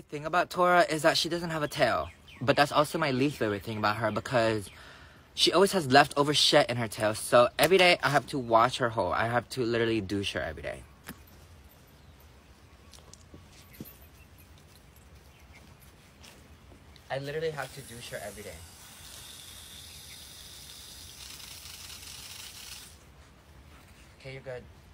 Thing about Tora is that she doesn't have a tail. But that's also my least favorite thing about her because she always has leftover shit in her tail. So every day I have to wash her hole. I have to literally douche her every day. I literally have to douche her every day. Okay, you're good.